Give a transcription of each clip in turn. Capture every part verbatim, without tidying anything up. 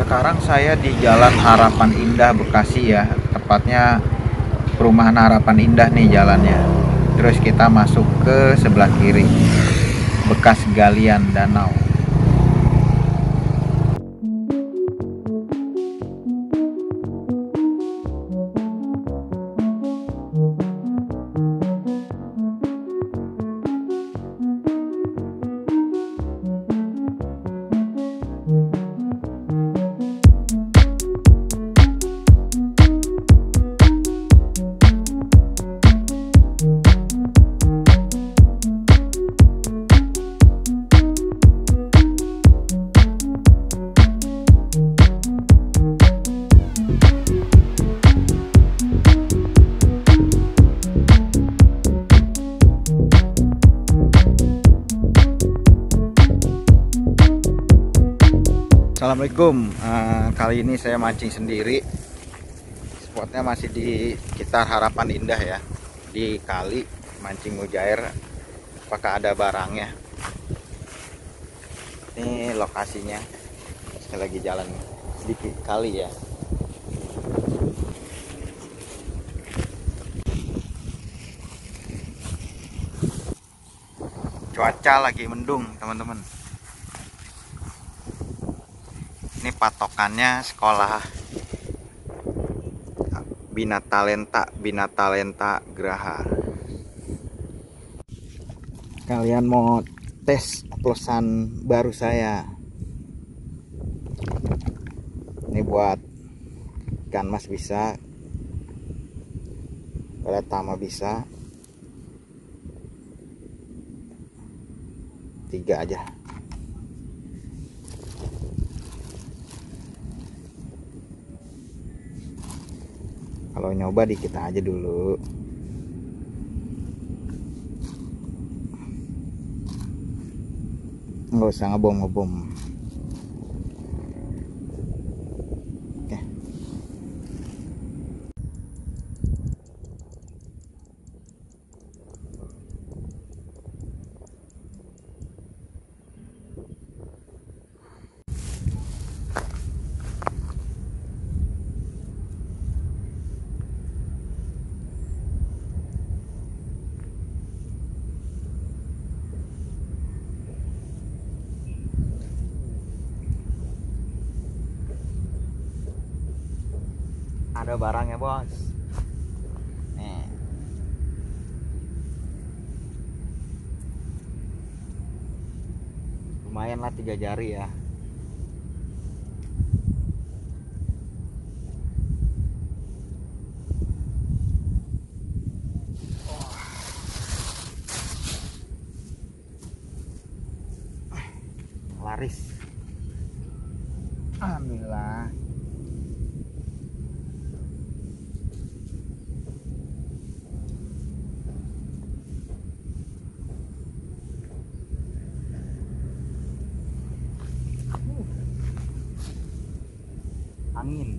Sekarang saya di Jalan Harapan Indah, Bekasi ya. Tepatnya Perumahan Harapan Indah nih jalannya. Terus kita masuk ke sebelah kiri, bekas galian danau. Assalamualaikum. Uh, kali ini saya mancing sendiri. Spotnya masih di sekitar Harapan Indah ya, di kali mancing mujair. Apakah ada barangnya? Ini lokasinya. Saya lagi jalan di kali ya. Cuaca lagi mendung, teman-teman. Ini patokannya sekolah Bina Talenta, Bina Talenta Geraha. Kalian mau tes oplosan baru saya. Ini buat ikan mas bisa, pertama bisa, tiga aja. Kalau nyoba di kita aja dulu. Nggak usah ngebom-ngebom. Oke. Ada barangnya bos. Nih. Lumayan lah, tiga jari ya. Laris. Alhamdulillah. Angin.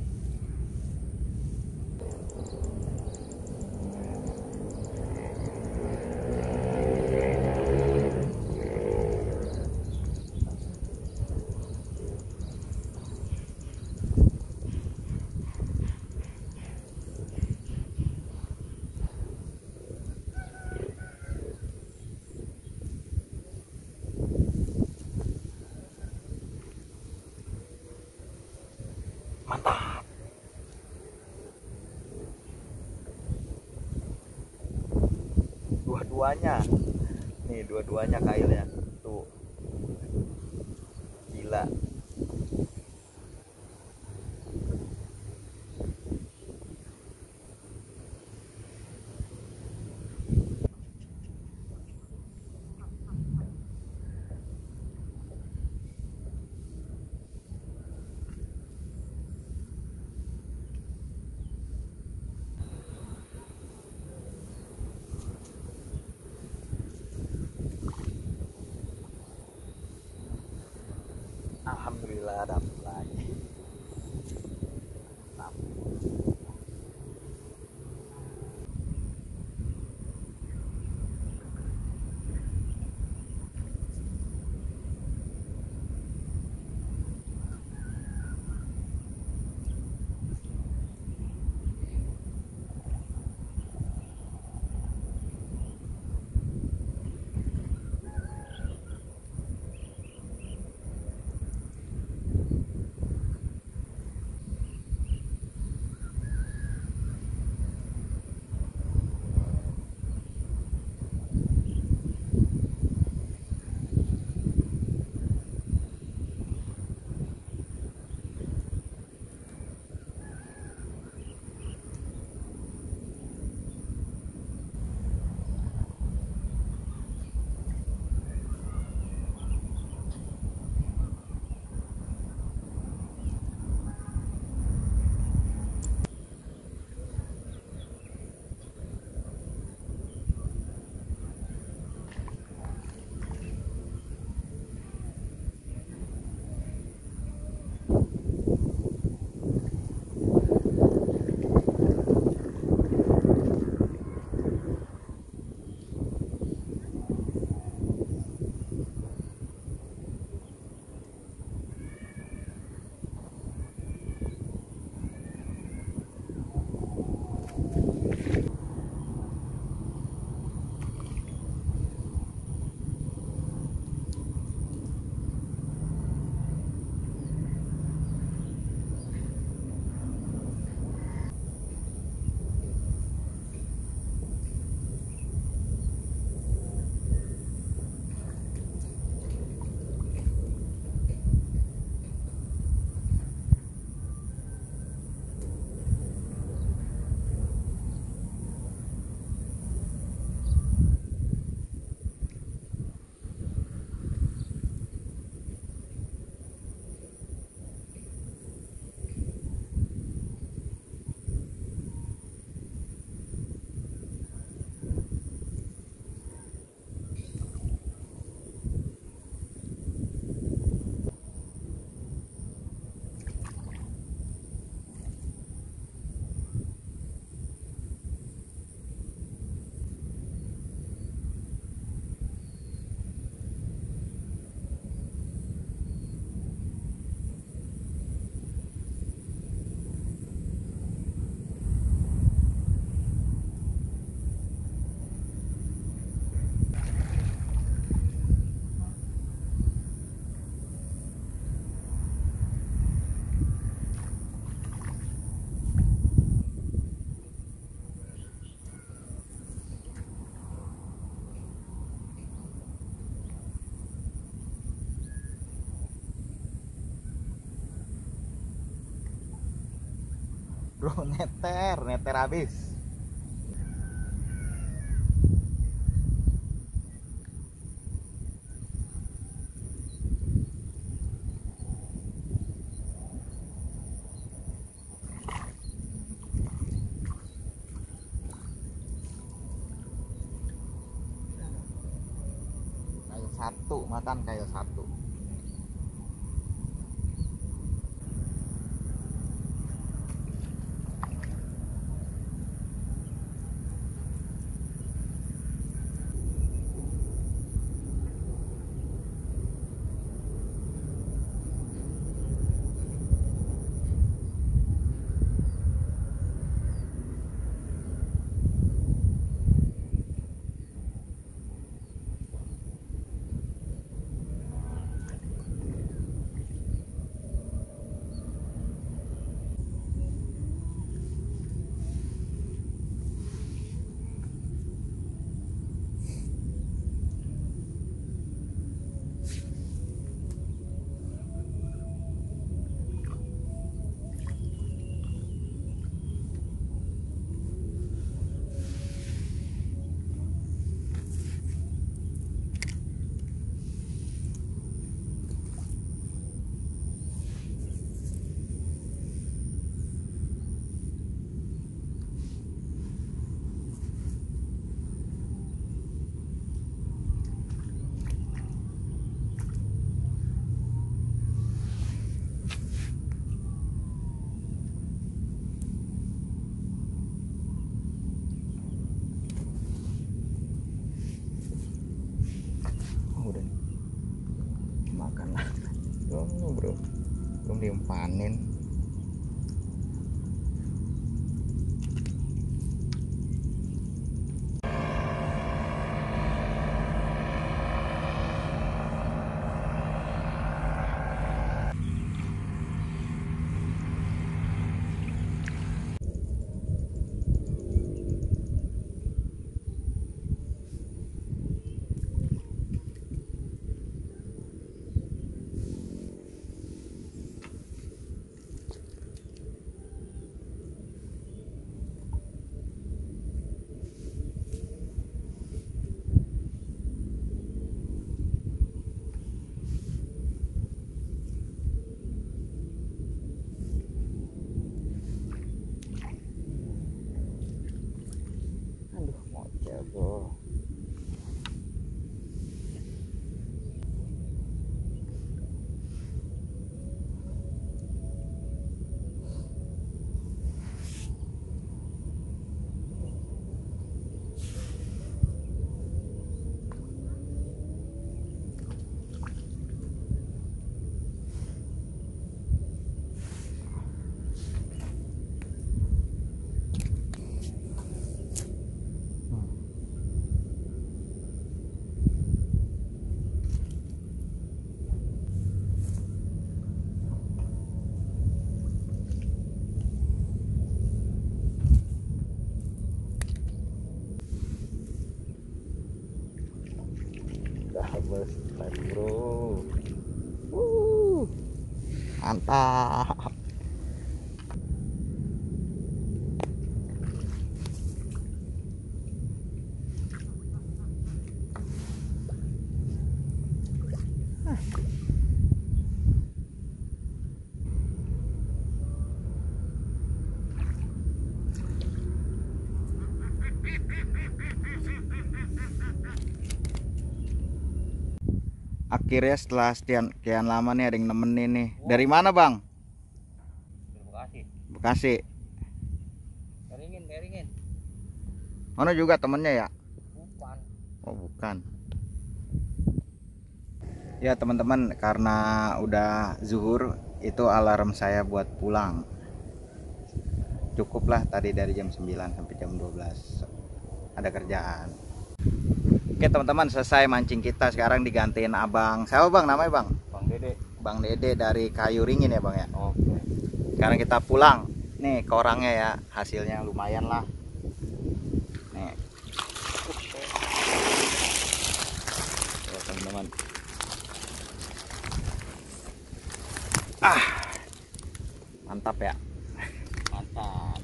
Mantap. Dua-duanya. Nih, dua-duanya kailnya. Tuh. Gila. Alhamdulillah dapat lagi. Mantap. Bro, neter, neter habis. Kayu satu, makan kayu satu. Udah makan lah. Oh, bro, belum dimpanin. Aduh, mocel bro. Harvest time bro. uh, Mantap. Akhirnya setelah sekian, sekian lama nih ada yang nemenin nih. Dari mana bang? Bekasi. Bekasi. Beringin, beringin. Mana juga temennya ya? Bukan. Oh bukan. Ya teman-teman, karena udah zuhur, itu alarm saya buat pulang. Cukuplah tadi dari jam sembilan sampai jam dua belas. Ada kerjaan. Oke teman-teman, selesai mancing kita. Sekarang digantiin abang. Siapa bang namanya bang? Bang Dede. Bang Dede dari Kayu Ringin ya bang ya. Oke. Sekarang kita pulang. Nih korangnya ya, hasilnya lumayan lah. Nih. Ya teman-teman. Ah, mantap ya. Mantap.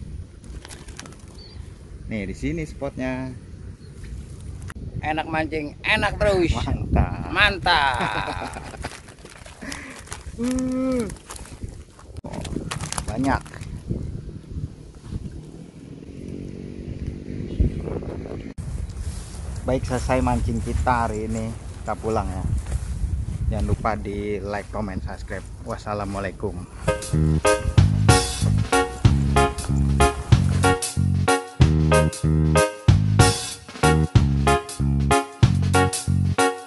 Nih di sini spotnya. Enak mancing, enak terus. Mantap. Mantap. Uh. Oh, banyak. Baik, selesai mancing kita hari ini. Kita pulang ya. Jangan lupa di like, comment, subscribe. Wassalamualaikum.